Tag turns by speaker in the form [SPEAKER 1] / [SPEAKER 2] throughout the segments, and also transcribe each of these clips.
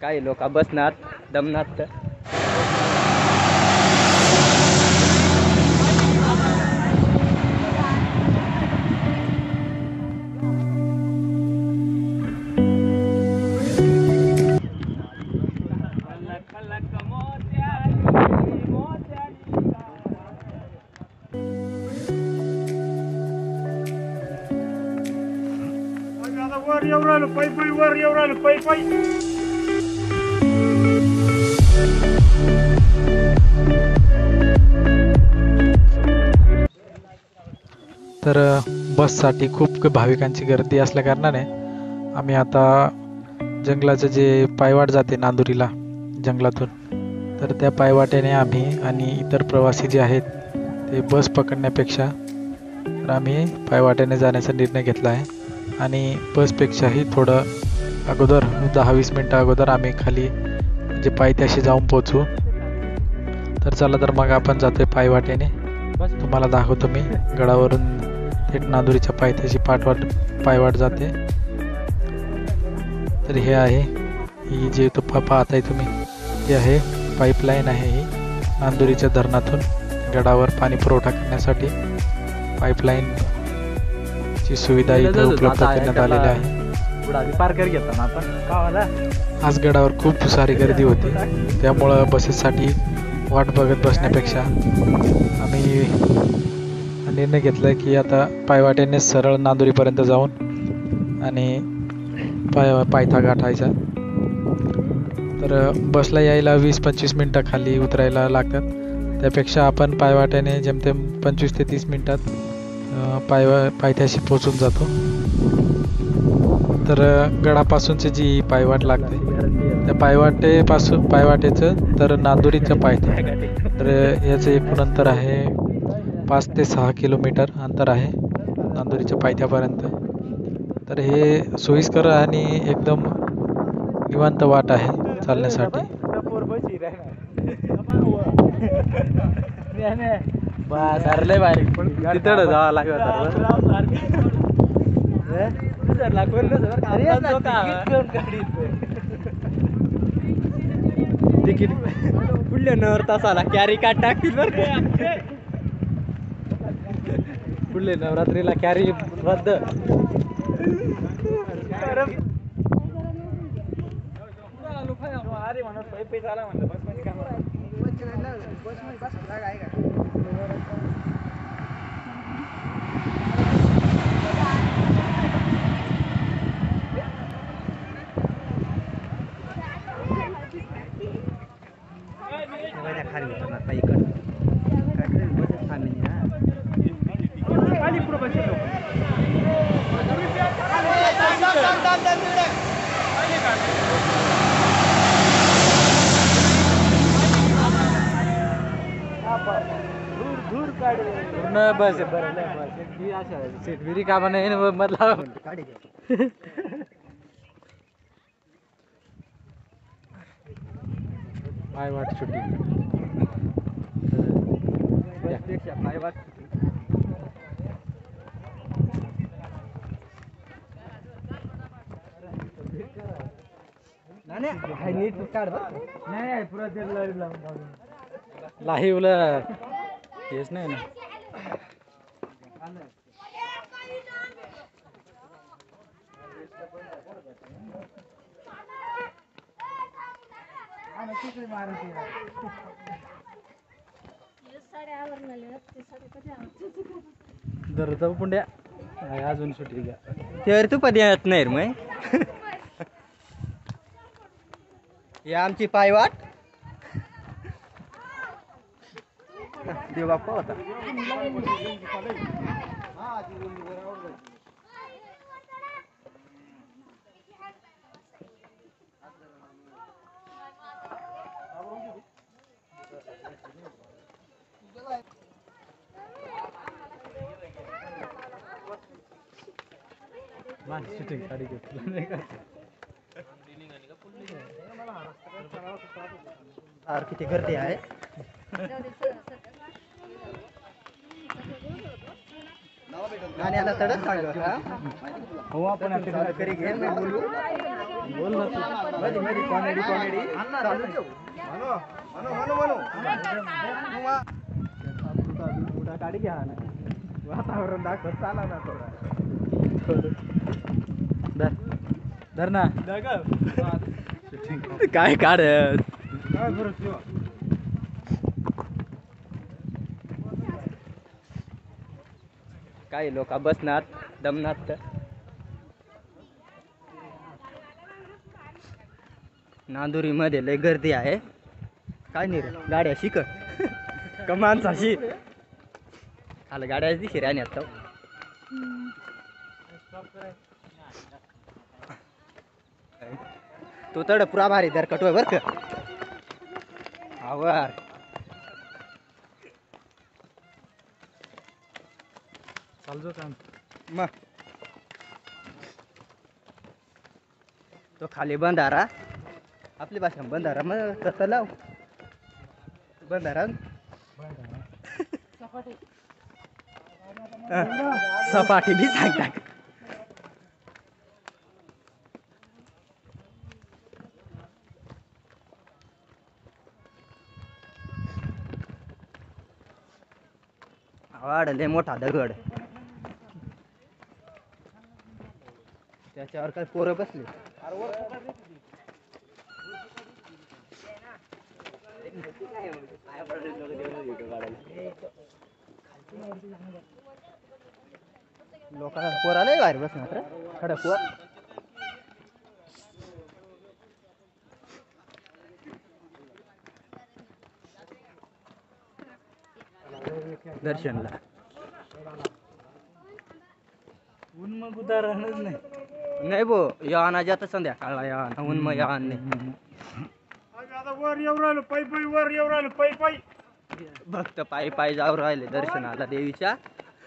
[SPEAKER 1] काही लोक बसणार दमणार तर
[SPEAKER 2] वर येऊ राहिलो पै पै वर येऊ राहिलो पै पै
[SPEAKER 3] तर बससाठी खूप भाविकांची गर्दी असल्या कारणाने आम्ही आता जंगलाचं जे पायवाट जाते नांदुरीला जंगलातून तर त्या पायवाट्याने आम्ही आणि इतर प्रवासी जे आहेत ते बस पकडण्यापेक्षा तर आम्ही पायवाट्याने जाण्याचा निर्णय घेतला आहे आणि बसपेक्षाही थोडं अगोदर 10-20 मिनटं अगोदर आम्ही खाली म्हणजे पायथ्याशी जाऊन पोचू. तर चला तर मग आपण जातोय पायवाट्याने. तुम्हाला दाखवतो मी गडावरून थेट नांदुरीच्या पायथ्याशी पायवाट जाते. तर हे आहे ही जे पाहताय तुम्ही हे आहे पाईपलाईन आहे ही नांदुरीच्या धरणातून गडावर पाणी पुरवठा करण्यासाठी पाईपलाईन ची सुविधा इथे उपलब्ध करण्यात आलेली आहे. आज गडावर खूप सारी गर्दी होती त्यामुळं बसेससाठी वाट बघत बसण्यापेक्षा आम्ही निर्णय घेतला की आता पायवाट्याने सरळ नांदुरीपर्यंत जाऊन आणि पायथा गाठायचा. तर बसला यायला 20-25 मिनटं खाली उतरायला लागतात त्यापेक्षा आपण पायवाट्याने जेमतेम 25 ते 30 मिनटात पायथ्याशी पोचून जातो. तर गडापासूनची जी पायवाट लागते त्या पायवाटेचं तर नांदुरीचं पायथा तर याचं एकूण अंतर आहे 5 ते 6 किलोमीटर अंतर आहे नांदुरीच्या पायथ्यापर्यंत. तर हे सोयीस्कर आणि एकदम निवांत वाट आहे चालण्यासाठी.
[SPEAKER 1] तिथं जावं लागेल तिकीट पुढल्या 9 तासाला कॅरी कार्ड टाकतील बरं का. पुढले नवरात्रीला कॅरी रद्द. खाली उतरणार पायीकडे काय बसेस थांबली ना पूर्ण बस बरं सीट विरी कामा नाही मधला पायवाट सुटी पायवाट नीट काढ नाही पुरा लाईव्हला हेच नाही ना. दर पुंड्या अजून सुटी घ्या तर तू पण येत नाही मग ही आमची पायवाट देव बाप्पा होता. शूटिंग गाडी घेतली किती गर्दी आहे. गाण्याला तडक सांग हो आपण घरी घे बोलू बोल ना तू. मध्ये कॉमेडी काढी घ्या ना वातावरण दाखवत चाला ना थोडा. धर ना काय काढत काय लोक बसणार दमणार तर नांदुरी मध्ये लय गर्दी आहे. काय नाही रे गाड्या शिक कमानसाशी आला गाड्या दिशी राहण्यात तो तड पुरा भारी दर कटोय बर का आवर
[SPEAKER 2] चालतो काम
[SPEAKER 1] मग तो खाली बंधारा आपली भाषा बंधारा मग तसं लाव बंधारा सपाटी बी सांगता वाढले मोठा दगड त्याच्यावर काय पोरं बसले. लोकांना पोर आले बाहेर बसणार खडा पोर दर्शनला
[SPEAKER 2] ऊन मग उदाहरणच नाही.
[SPEAKER 1] नाही बो याना जात संध्याकाळला याना ऊन मग यान नाही.
[SPEAKER 2] आता वर येऊ राहिलो पायी वर येऊ राहिलो पायी
[SPEAKER 1] भक्त पायी पायी जाऊ राहिले दर्शनाला देवीच्या.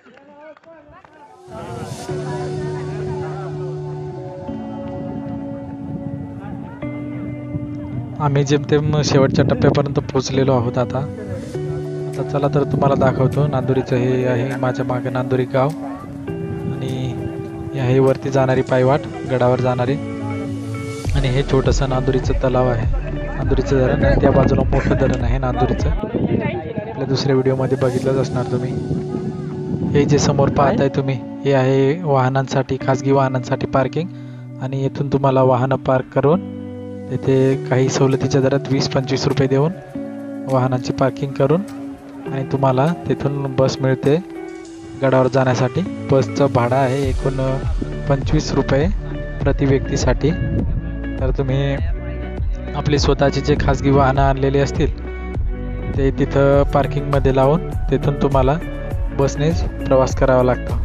[SPEAKER 3] आम्ही जेमतेम शेवटच्या टप्प्यापर्यंत पोहोचलेलो आहोत. आता चला तर तुम्हाला दाखवतो. नांदुरीचं हे आहे माझ्या मागे नांदुरी गाव आणि हे आहे वरती जाणारी पायवाट गडावर जाणारी आणि हे छोटंसं नांदुरीचं तलाव आहे. नांदुरीचं धरण आहे त्या बाजूला मोठं धरण आहे नांदुरीचं. आपल्या दुसऱ्या व्हिडिओमध्ये बघितलंच असणार तुम्ही. हे जे समोर पाहताय तुम्ही हे आहे वाहनांसाठी खाजगी वाहनांसाठी पार्किंग आणि येथून तुम्हाला वाहनं पार्क करून तिथे काही सवलतीच्या दरात 20-25 रुपये देऊन वाहनांची पार्किंग करून आणि तुम्हाला तिथून बस मिळते गडावर जाण्यासाठी. बसचं भाडं आहे एकूण 25 रुपये प्रति व्यक्तीसाठी. तर तुम्ही आपली स्वतःची जे खाजगी वाहनं आणलेली असतील ते तिथं पार्किंगमध्ये लावून तिथून तुम्हाला बसनेच प्रवास करावा लागतो.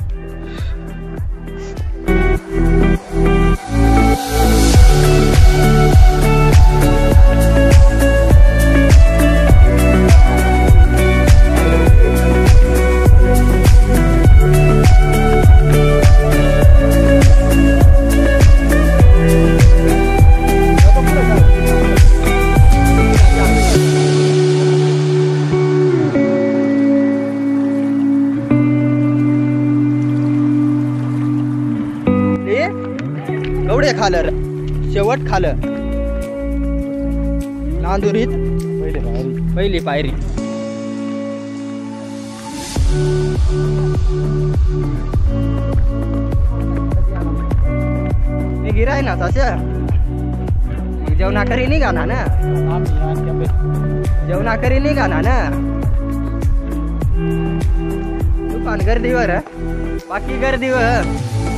[SPEAKER 1] एवढे खालं शेवट खालं नांदुरीत पहिली पायरी. मी गिराय ना तसं जेवणाकरी निघाना ना जेवणाकरी निघाना ना दुकान गर्दीवर बाकी गर्दीवर.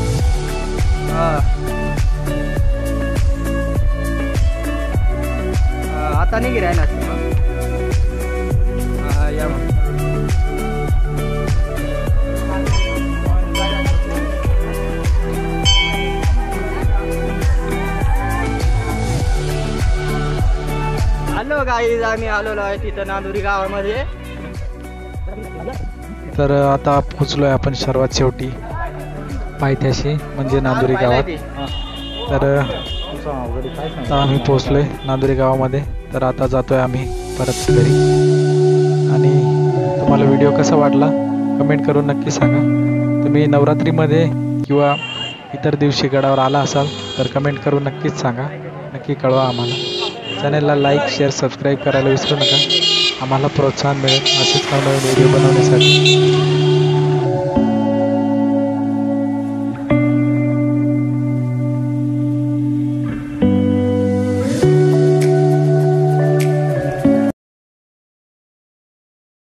[SPEAKER 1] आता नाही गिराय ना या हॅलो गाईज आम्ही आलेलो आहे तिथं नांदुरी गावामध्ये.
[SPEAKER 3] तर आता पोचलोय आपण सर्वात शेवटी पायथ्याशी म्हणजे नांदुरी गावात. तर आता आम्ही पोचलोय नांदुरी गावामध्ये. तर आता जातोय आम्ही परत घरी आणि तुम्हाला व्हिडिओ कसा वाटला कमेंट करून नक्की सांगा. तुम्ही नवरात्रीमध्ये किंवा इतर दिवशी गडावर आला असाल तर कमेंट करून नक्कीच सांगा, नक्की कळवा आम्हाला. चॅनलला लाईक शेअर सबस्क्राईब करायला विसरू नका. आम्हाला प्रोत्साहन मिळेल असेच नवनवीन व्हिडिओ बनवण्यासाठी.